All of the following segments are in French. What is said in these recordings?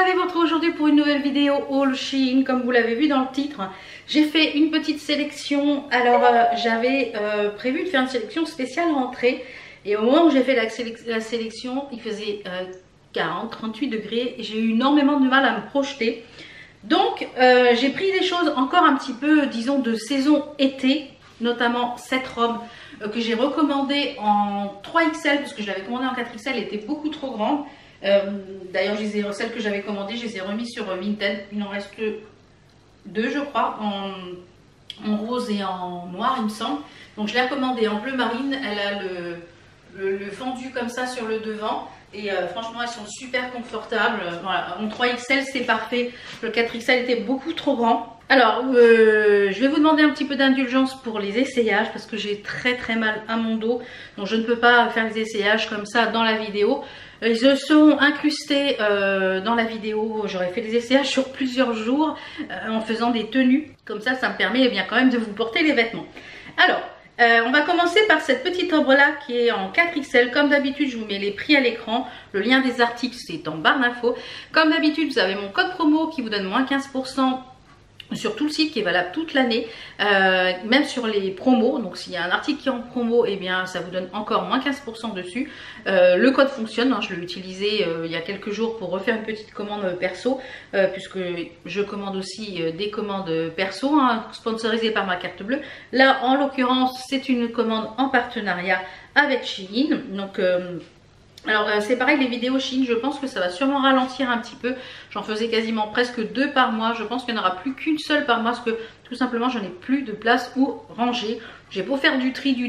ravie de vous retrouver aujourd'hui pour une nouvelle vidéo haul Shein. Comme vous l'avez vu dans le titre, j'ai fait une petite sélection. Alors j'avais prévu de faire une sélection spéciale rentrée. Et au moment où j'ai fait la sélection, il faisait 38 degrés. Et j'ai eu énormément de mal à me projeter. Donc j'ai pris des choses encore un petit peu, disons, de saison été. Notamment cette robe que j'ai recommandée en 3XL parce que je l'avais commandée en 4XL, elle était beaucoup trop grande. D'ailleurs, celles que j'avais commandées, je les ai remises sur Vinted. Il en reste deux, je crois, en rose et en noir, il me semble. Donc je l'ai recommandée en bleu marine. Elle a le fendu comme ça sur le devant. Et franchement, elles sont super confortables. Voilà. En 3XL, c'est parfait. Le 4XL était beaucoup trop grand. Alors, je vais vous demander un petit peu d'indulgence pour les essayages parce que j'ai très mal à mon dos. Donc je ne peux pas faire les essayages comme ça dans la vidéo. Ils se sont incrustés dans la vidéo. J'aurais fait des essayages sur plusieurs jours en faisant des tenues. Comme ça, ça me permet bien quand même de vous porter les vêtements. Alors, on va commencer par cette petite robe là qui est en 4XL. Comme d'habitude, je vous mets les prix à l'écran. Le lien des articles, c'est en barre d'infos. Comme d'habitude, vous avez mon code promo qui vous donne moins 15% sur tout le site, qui est valable toute l'année, même sur les promos. Donc s'il y a un article qui est en promo, et bien ça vous donne encore moins 15% dessus. Le code fonctionne, hein, je l'ai utilisé il y a quelques jours pour refaire une petite commande perso, puisque je commande aussi des commandes perso, hein, sponsorisées par ma carte bleue. Là en l'occurrence c'est une commande en partenariat avec Shein. Donc alors c'est pareil, les vidéos Shein, je pense que ça va sûrement ralentir un petit peu. J'en faisais quasiment presque 2 par mois. Je pense qu'il n'y en aura plus qu'une seule par mois parce que tout simplement j'en ai plus de place où ranger. J'ai beau faire du tri,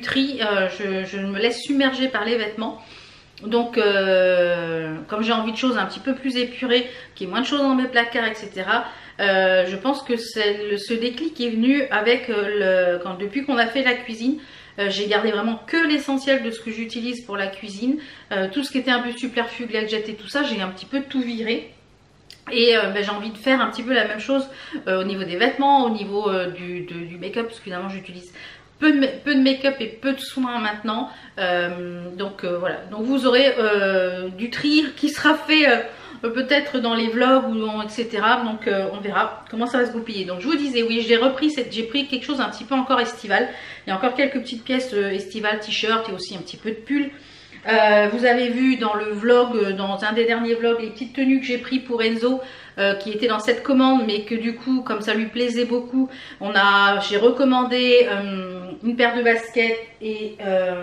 je me laisse submerger par les vêtements. Donc comme j'ai envie de choses un petit peu plus épurées, qu'il y ait moins de choses dans mes placards, etc. Je pense que ce déclic est venu avec depuis qu'on a fait la cuisine. J'ai gardé vraiment que l'essentiel de ce que j'utilise pour la cuisine. Tout ce qui était un peu superflu, gadget et tout ça, j'ai un petit peu tout viré. Et j'ai envie de faire un petit peu la même chose au niveau des vêtements, au niveau du make-up, parce que finalement j'utilise peu de make-up et peu de soins maintenant. Voilà, donc vous aurez du tri qui sera fait peut-être dans les vlogs ou etc. Donc on verra comment ça va se goupiller. Donc je vous disais, oui, j'ai pris quelque chose un petit peu encore estival. Il y a encore quelques petites pièces estivales, t-shirt et aussi un petit peu de pull. Vous avez vu dans le vlog, dans un des derniers vlogs, les petites tenues que j'ai pris pour Enzo, qui était dans cette commande, mais que du coup, comme ça lui plaisait beaucoup, j'ai recommandé une paire de baskets et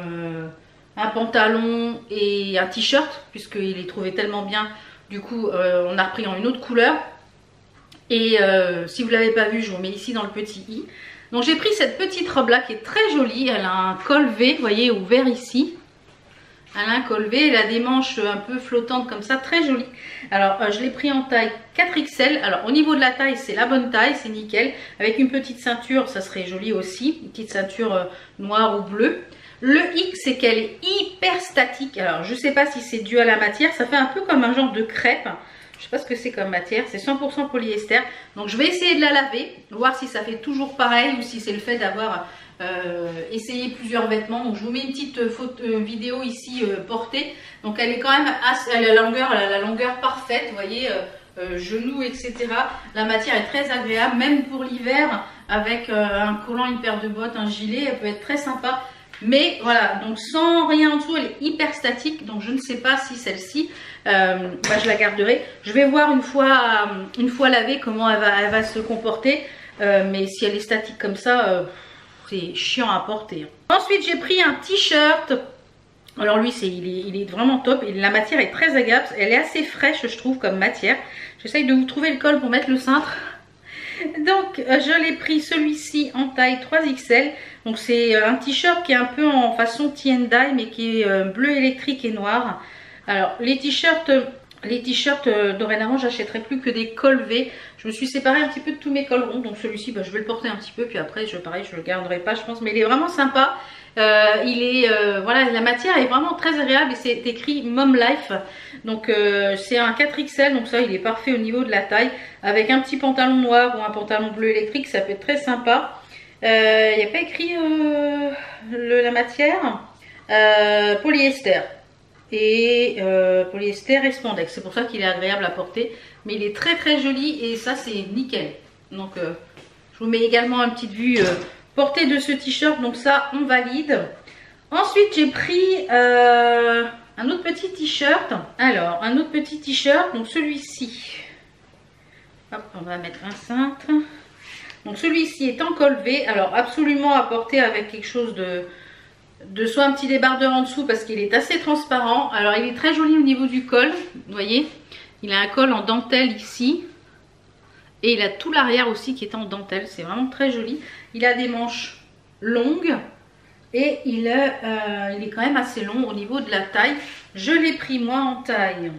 un pantalon et un t-shirt, puisqu'il les trouvait tellement bien. Du coup, on a repris en une autre couleur. Et si vous ne l'avez pas vu, je vous mets ici dans le petit i. Donc j'ai pris cette petite robe là qui est très jolie. Elle a un col V, vous voyez, ouvert ici. Elle a un col V, elle a des manches un peu flottantes comme ça, très jolie. Alors je l'ai pris en taille 4XL. Alors au niveau de la taille, c'est la bonne taille, c'est nickel. Avec une petite ceinture, ça serait joli aussi. Une petite ceinture noire ou bleue. Le hic, c'est qu'elle est hyper statique. Alors je sais pas si c'est dû à la matière, ça fait un peu comme un genre de crêpe. Je sais pas ce que c'est comme matière, c'est 100% polyester. Donc je vais essayer de la laver, voir si ça fait toujours pareil ou si c'est le fait d'avoir essayé plusieurs vêtements. Donc je vous mets une petite vidéo ici portée. Donc elle est quand même elle a la longueur parfaite, vous voyez, genoux, etc. La matière est très agréable, même pour l'hiver, avec un collant, une paire de bottes, un gilet, elle peut être très sympa. Mais voilà, donc sans rien en dessous, elle est hyper statique. Donc je ne sais pas si celle-ci, je la garderai. Je vais voir une fois lavée comment elle va se comporter. Mais si elle est statique comme ça, c'est chiant à porter. Ensuite, j'ai pris un t-shirt. Alors lui, il est vraiment top. Et la matière est très agréable. Elle est assez fraîche, je trouve, comme matière. J'essaye de vous trouver le col pour mettre le cintre. Donc je l'ai pris celui-ci en taille 3XL. Donc c'est un t-shirt qui est un peu en façon tie-and-dye mais qui est bleu électrique et noir. Alors les t-shirts dorénavant j'achèterai plus que des cols V. Je me suis séparée un petit peu de tous mes cols ronds. Donc celui-ci je vais le porter un petit peu. Puis après pareil je le garderai pas je pense. Mais il est vraiment sympa. Voilà, la matière est vraiment très agréable et c'est écrit Mom Life. Donc c'est un 4XL, donc ça il est parfait au niveau de la taille. Avec un petit pantalon noir ou un pantalon bleu électrique, ça peut être très sympa. Il n'y a pas écrit la matière. Polyester. et polyester et spandex. C'est pour ça qu'il est agréable à porter, mais il est très très joli et ça c'est nickel. Donc je vous mets également une petite vue portée de ce t-shirt, donc ça on valide. Ensuite j'ai pris un autre petit t-shirt. Alors un autre petit t-shirt, donc celui-ci. Hop, on va mettre un cintre. Donc celui-ci est en col V. Alors absolument à porter avec quelque chose de soit un petit débardeur en dessous parce qu'il est assez transparent. Alors il est très joli au niveau du col. Vous voyez, il a un col en dentelle ici. Et il a tout l'arrière aussi qui est en dentelle. C'est vraiment très joli. Il a des manches longues. Et il est quand même assez long au niveau de la taille. Je l'ai pris moi en taille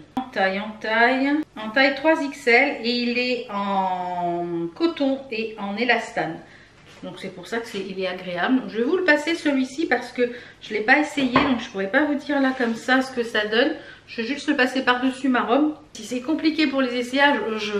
3XL et il est en coton et en élastane. Donc c'est pour ça que il est agréable. Je vais vous le passer celui-ci parce que je ne l'ai pas essayé, donc je ne pourrais pas vous dire là comme ça ce que ça donne. Je vais juste le passer par-dessus ma robe. Si c'est compliqué pour les essayages,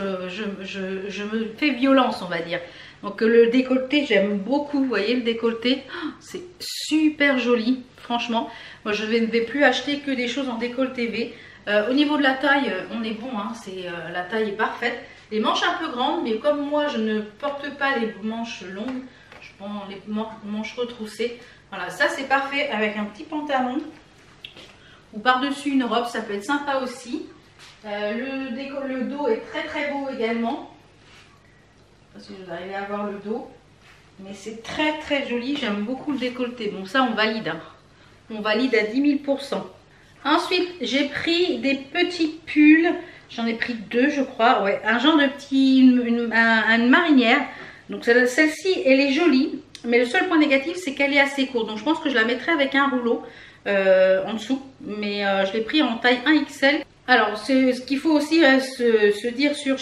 je me fais violence, on va dire. Donc le décolleté, j'aime beaucoup, vous voyez le décolleté, c'est super joli, franchement. Moi je ne vais plus acheter que des choses en décolleté V. Au niveau de la taille, on est bon, hein, la taille est parfaite. Les manches un peu grandes, mais comme moi je ne porte pas les manches longues, je prends les manches retroussées. Voilà, ça c'est parfait avec un petit pantalon ou par-dessus une robe, ça peut être sympa aussi. Le dos est très très beau également. Je ne sais pas si vous arrivez à voir le dos, mais c'est très très joli, j'aime beaucoup le décolleté. Bon ça on valide, hein. On valide à 10 000%. Ensuite j'ai pris des petits pulls, j'en ai pris deux je crois, ouais, un genre de petit, une marinière. Donc celle-ci elle est jolie, mais le seul point négatif c'est qu'elle est assez courte, donc je pense que je la mettrai avec un rouleau en dessous, mais je l'ai pris en taille 1XL. Alors ce qu'il faut aussi se dire sur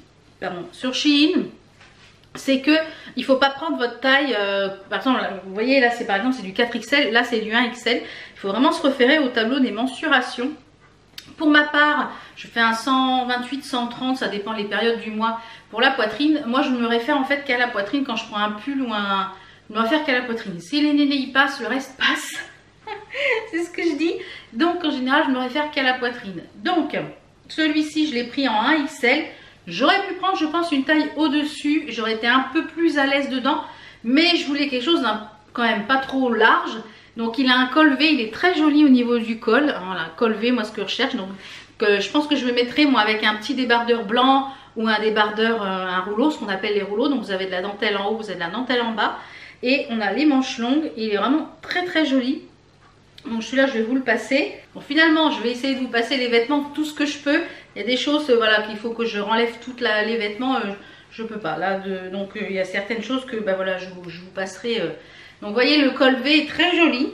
Shein, c'est que il faut pas prendre votre taille, par exemple vous voyez là c'est par exemple c'est du 4XL, là c'est du 1XL. Il faut vraiment se référer au tableau des mensurations. Pour ma part je fais un 128, 130, ça dépend les périodes du mois. Pour la poitrine, moi je me réfère en fait qu'à la poitrine quand je prends un pull ou un... Je me réfère qu'à la poitrine. Si les nénés y passent, le reste passe. C'est ce que je dis. Donc en général je me réfère qu'à la poitrine. Donc celui-ci je l'ai pris en 1XL. J'aurais pu prendre je pense une taille au-dessus, j'aurais été un peu plus à l'aise dedans, mais je voulais quelque chose quand même pas trop large. Donc il a un col V, il est très joli au niveau du col. Voilà, col V, moi ce que je recherche. Donc je pense que je me mettrai moi avec un petit débardeur blanc ou un débardeur, un rouleau, ce qu'on appelle les rouleaux. Donc vous avez de la dentelle en haut, vous avez de la dentelle en bas. Et on a les manches longues, il est vraiment très très joli. Donc celui-là je vais vous le passer. Bon, finalement je vais essayer de vous passer les vêtements tout ce que je peux. Il y a des choses voilà, qu'il faut que je renlève toutes les vêtements, je peux pas là. Donc il y a certaines choses que voilà, je vous passerai. Donc vous voyez le col V est très joli.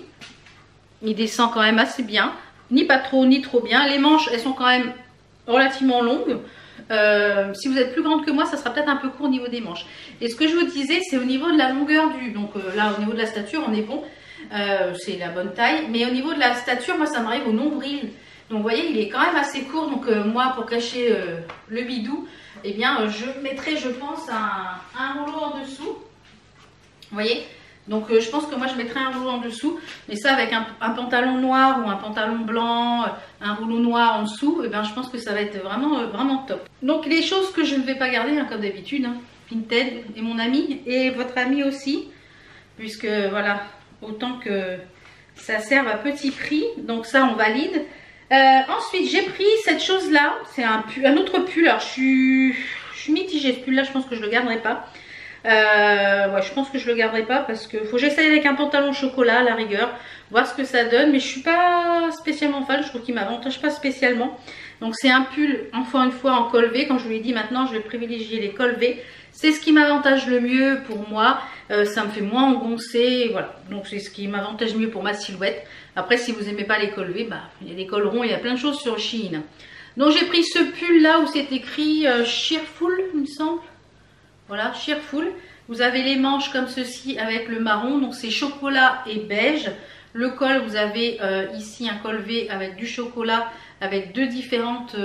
Il descend quand même assez bien. Ni pas trop ni trop bien. Les manches elles sont quand même relativement longues. Si vous êtes plus grande que moi ça sera peut-être un peu court au niveau des manches. Et ce que je vous disais c'est au niveau de la longueur du... Donc là au niveau de la stature on est bon. C'est la bonne taille, mais au niveau de la stature moi ça m'arrive au nombril, donc vous voyez il est quand même assez court. Donc moi pour cacher le bidou, eh bien je mettrai je pense un rouleau en dessous, vous voyez. Donc je pense que moi je mettrai un rouleau en dessous, mais ça avec un pantalon noir ou un pantalon blanc, un rouleau noir en dessous, eh bien je pense que ça va être vraiment vraiment top. Donc les choses que je ne vais pas garder hein, comme d'habitude, hein, Vinted et mon ami et votre ami aussi, puisque voilà, autant que ça serve à petit prix. Donc ça on valide. Ensuite j'ai pris cette chose là, c'est un autre pull. Alors je suis mitigée, ce pull là je pense que je le garderai pas. Ouais, je pense que je le garderai pas parce que faut que j'essaye avec un pantalon chocolat à la rigueur, voir ce que ça donne, mais je suis pas spécialement fan, je trouve qu'il m'avantage pas spécialement. Donc c'est un pull encore une fois en col V. Comme je vous l'ai dit, maintenant je vais privilégier les cols V, c'est ce qui m'avantage le mieux pour moi. Ça me fait moins engoncer, voilà, donc c'est ce qui m'avantage mieux pour ma silhouette. Après si vous aimez pas les cols V, il y a des cols ronds, il y a plein de choses sur Shein. Donc j'ai pris ce pull là où c'est écrit Cheerful il me semble. Voilà, Cheerful. Vous avez les manches comme ceci avec le marron, donc c'est chocolat et beige. Le col, vous avez ici un col V avec du chocolat, avec deux différentes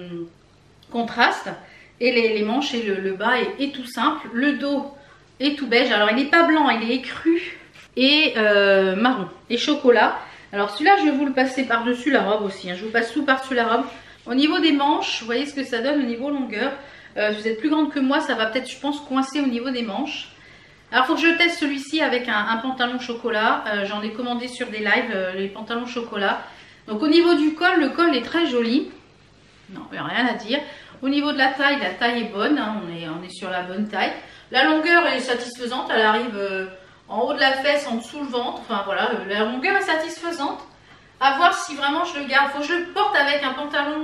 contrastes. Et les manches et le bas est tout simple. Le dos est tout beige. Alors il n'est pas blanc, il est écru et marron et chocolat. Alors celui-là, je vais vous le passer par-dessus la robe aussi, hein. Je vous passe tout par-dessus la robe. Au niveau des manches, vous voyez ce que ça donne au niveau longueur. Si vous êtes plus grande que moi, ça va peut-être, je pense, coincer au niveau des manches. Alors, il faut que je teste celui-ci avec un pantalon chocolat. J'en ai commandé sur des lives, les pantalons chocolat. Donc, au niveau du col, le col est très joli. Non, il n'y a rien à dire. Au niveau de la taille est bonne. Hein, on est sur la bonne taille. La longueur est satisfaisante. Elle arrive en haut de la fesse, en dessous le ventre. Enfin, voilà, la longueur est satisfaisante. À voir si vraiment je le garde. Il faut que je le porte avec un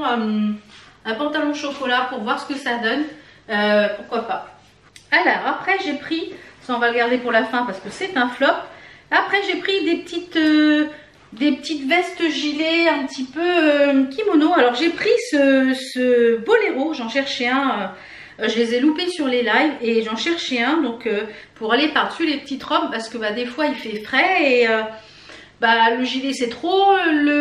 pantalon chocolat pour voir ce que ça donne. Pourquoi pas. Alors, après, j'ai pris... Ça, on va le garder pour la fin parce que c'est un flop. Après, j'ai pris des petites vestes gilets un petit peu kimono. Alors, j'ai pris ce boléro. J'en cherchais un. Je les ai loupés sur les lives et j'en cherchais un. Donc, pour aller par-dessus les petites robes parce que des fois, il fait frais et... le gilet c'est trop,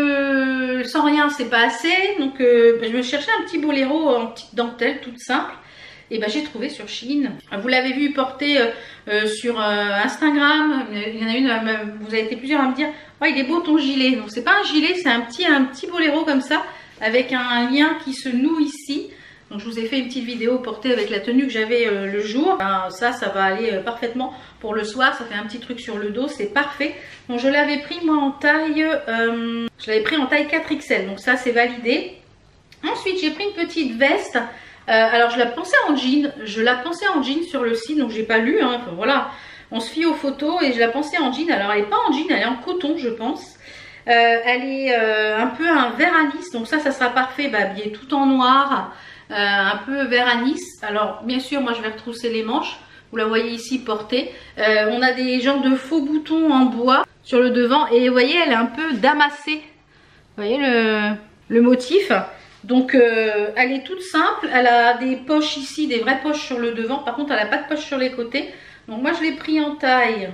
le sans rien c'est pas assez, donc je me cherchais un petit boléro en petite dentelle toute simple et j'ai trouvé sur Shein. Vous l'avez vu porter sur Instagram, il y en a une, vous avez été plusieurs à me dire oh il est beau ton gilet. Donc c'est pas un gilet, c'est un petit boléro comme ça avec un lien qui se noue ici. Donc je vous ai fait une petite vidéo portée avec la tenue que j'avais le jour. Ça va aller parfaitement pour le soir. Ça fait un petit truc sur le dos, c'est parfait. Donc je l'avais pris moi en taille, je l'avais pris en taille 4XL. Donc ça c'est validé. Ensuite j'ai pris une petite veste. Alors je la pensais en jean. Je la pensais en jean sur le site. Donc j'ai pas lu. Hein. Enfin, voilà, on se fie aux photos et je la pensais en jean. Alors elle n'est pas en jean, elle est en coton je pense. Elle est un peu un vert anis. Donc ça sera parfait. Habillée tout en noir. Un peu vert anis. Alors bien sûr moi je vais retrousser les manches, vous la voyez ici portée. On a des genres de faux boutons en bois sur le devant et vous voyez elle est un peu damassée, vous voyez le motif. Donc elle est toute simple, elle a des poches ici, des vraies poches sur le devant, par contre elle n'a pas de poches sur les côtés. Donc moi je l'ai pris en taille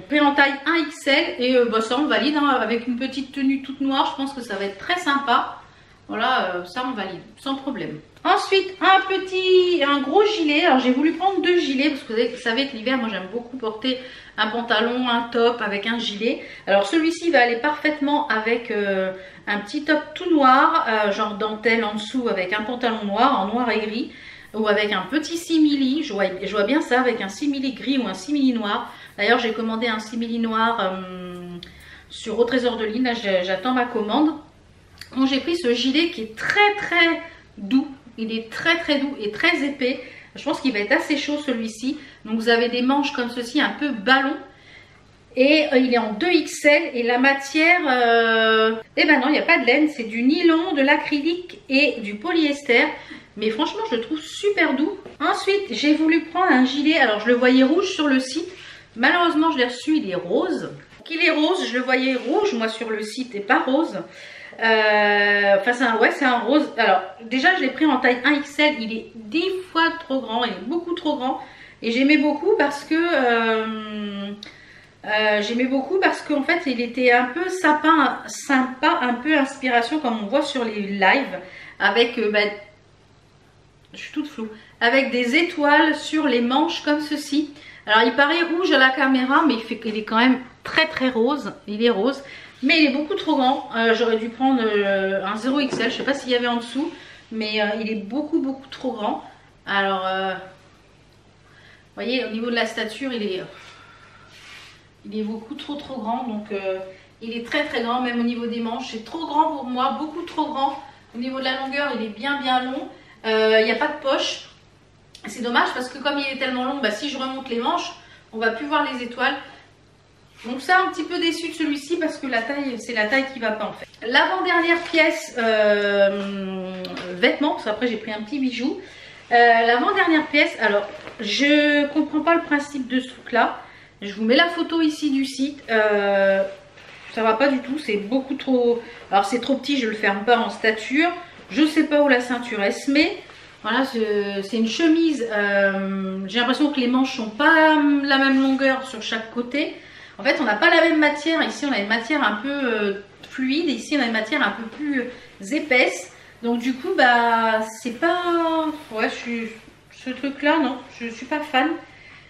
1XL et ça on valide hein, avec une petite tenue toute noire, je pense que ça va être très sympa. Voilà, ça on valide, sans problème. Ensuite, un gros gilet. Alors j'ai voulu prendre 2 gilets parce que vous savez que l'hiver, moi j'aime beaucoup porter un pantalon, un top avec un gilet. Alors celui-ci va aller parfaitement avec un petit top tout noir, genre dentelle en dessous avec un pantalon noir, en noir et gris. Ou avec un petit simili, je vois bien ça avec un simili gris ou un simili noir. D'ailleurs j'ai commandé un simili noir sur Au Trésor de Lynn, là j'attends ma commande. Donc j'ai pris ce gilet qui est très doux, il est très doux et très épais. Je pense qu'il va être assez chaud celui-ci. Donc vous avez des manches comme ceci, un peu ballon. Et il est en 2XL et la matière, eh ben non, il n'y a pas de laine, c'est du nylon, de l'acrylique et du polyester. Mais franchement, je le trouve super doux. Ensuite, j'ai voulu prendre un gilet, alors je le voyais rouge sur le site. Malheureusement, je l'ai reçu, il est rose. Donc il est rose, je le voyais rouge moi sur le site et pas rose. Enfin c'est un rose. Alors déjà je l'ai pris en taille 1XL, il est 10 fois trop grand, il est beaucoup trop grand. Et j'aimais beaucoup parce que en fait il était un peu sympa, un peu inspiration comme on voit sur les lives. Avec, je suis toute floue, avec des étoiles sur les manches comme ceci. Alors il paraît rouge à la caméra mais il est quand même très rose, il est rose. Mais il est beaucoup trop grand, j'aurais dû prendre un 0XL, je ne sais pas s'il y avait en dessous, mais il est beaucoup trop grand. Alors, vous voyez, au niveau de la stature, il est beaucoup trop grand, donc il est très grand, même au niveau des manches, c'est trop grand pour moi, beaucoup trop grand. Au niveau de la longueur, il est bien long, il n'y a pas de poche. C'est dommage parce que comme il est tellement long, si je remonte les manches, on va plus voir les étoiles. Donc ça, un petit peu déçu de celui-ci parce que la taille, c'est la taille qui va pas en fait. L'avant-dernière pièce, vêtements, parce qu'après j'ai pris un petit bijou. L'avant-dernière pièce, alors je comprends pas le principe de ce truc là. Je vous mets la photo ici du site. Ça va pas du tout, c'est beaucoup trop... Alors c'est trop petit, je le ferme pas en stature. Je sais pas où la ceinture elle se met. Voilà, c'est une chemise. J'ai l'impression que les manches sont pas la même longueur sur chaque côté. En fait, on n'a pas la même matière. Ici, on a une matière un peu fluide. Et ici, on a une matière un peu plus épaisse. Donc, du coup, c'est pas... Ouais, ce truc-là, non, je suis pas fan.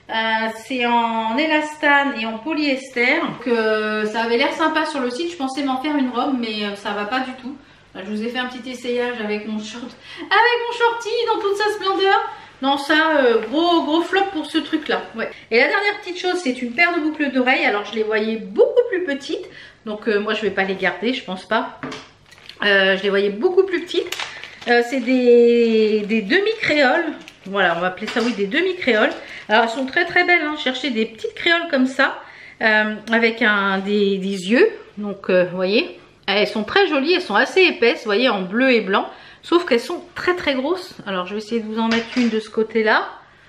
C'est en élastane et en polyester. Donc, ça avait l'air sympa sur le site. Je pensais m'en faire une robe, mais ça va pas du tout. Là, je vous ai fait un petit essayage avec mon shorty dans toute sa splendeur. Non, ça, gros flop pour ce truc-là. Ouais. Et la dernière petite chose, c'est une paire de boucles d'oreilles. Alors, je les voyais beaucoup plus petites. Donc, moi, je vais pas les garder, je pense pas. Je les voyais beaucoup plus petites. C'est des demi-créoles. Voilà, on va appeler ça, oui, des demi-créoles. Alors, elles sont très belles, hein. Cherchez des petites créoles comme ça, avec des yeux. Donc, vous voyez, elles sont très jolies, elles sont assez épaisses, vous voyez, en bleu et blanc. Sauf qu'elles sont très grosses. Alors, je vais essayer de vous en mettre une de ce côté-là.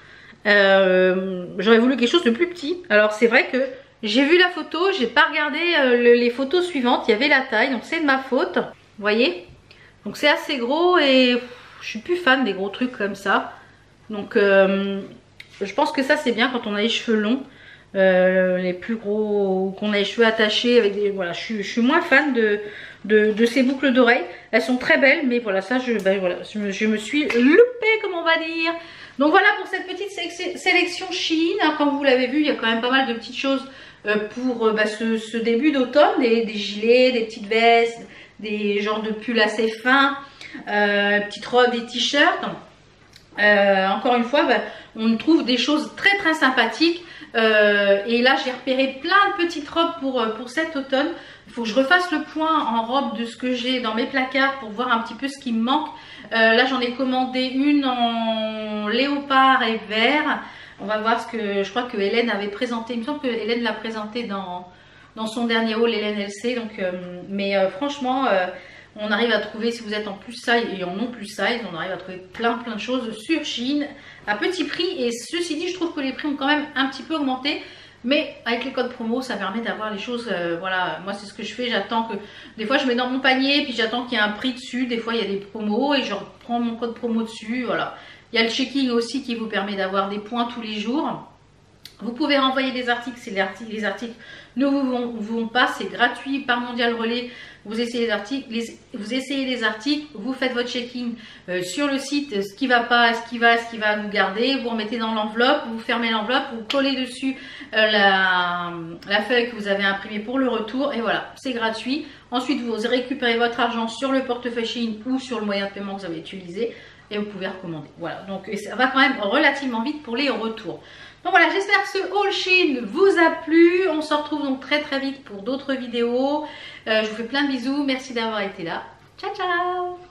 J'aurais voulu quelque chose de plus petit. Alors, c'est vrai que j'ai vu la photo, j'ai pas regardé les photos suivantes. Il y avait la taille, donc c'est de ma faute. Vous voyez? Donc, c'est assez gros et je suis plus fan des gros trucs comme ça. Donc je pense que ça c'est bien quand on a les cheveux longs, les plus gros, qu'on a les cheveux attachés avec des, voilà, je suis moins fan de ces boucles d'oreilles. Elles sont très belles, mais voilà, ça je me suis loupée, comme on va dire. Donc voilà pour cette petite sélection Shein. Comme vous l'avez vu, il y a quand même pas mal de petites choses pour ce début d'automne, des gilets, des petites vestes, des genres de pulls assez fins, petites robes, des t-shirts. Encore une fois, on trouve des choses très sympathiques. Et là, j'ai repéré plein de petites robes pour cet automne. Il faut que je refasse le point en robe de ce que j'ai dans mes placards pour voir un petit peu ce qui me manque. Là, j'en ai commandé une en léopard et vert. On va voir ce que je crois que Hélène avait présenté. Il me semble que Hélène l'a présenté dans son dernier haul, Hélène LC. Donc, franchement, on arrive à trouver, si vous êtes en plus size et en non plus size, on arrive à trouver plein de choses sur Shein à petit prix. Et ceci dit, je trouve que les prix ont quand même un petit peu augmenté. Mais avec les codes promo, ça permet d'avoir les choses, voilà, moi c'est ce que je fais, j'attends que, des fois je mets dans mon panier, puis j'attends qu'il y ait un prix dessus, des fois il y a des promos et je reprends mon code promo dessus, voilà. Il y a le checking aussi qui vous permet d'avoir des points tous les jours. Vous pouvez renvoyer des articles si les articles ne vous vont pas, c'est gratuit par Mondial Relais. Vous essayez les articles, vous faites votre checking sur le site, ce qui va pas, ce qui va vous garder, vous remettez dans l'enveloppe, vous fermez l'enveloppe, vous collez dessus la feuille que vous avez imprimée pour le retour et voilà, c'est gratuit. Ensuite, vous récupérez votre argent sur le portefeuille Shein ou sur le moyen de paiement que vous avez utilisé et vous pouvez recommander. Voilà, donc ça va quand même relativement vite pour les retours. Donc voilà, j'espère que ce haul Shein vous a plu. On se retrouve donc très vite pour d'autres vidéos. Je vous fais plein de bisous. Merci d'avoir été là. Ciao, ciao!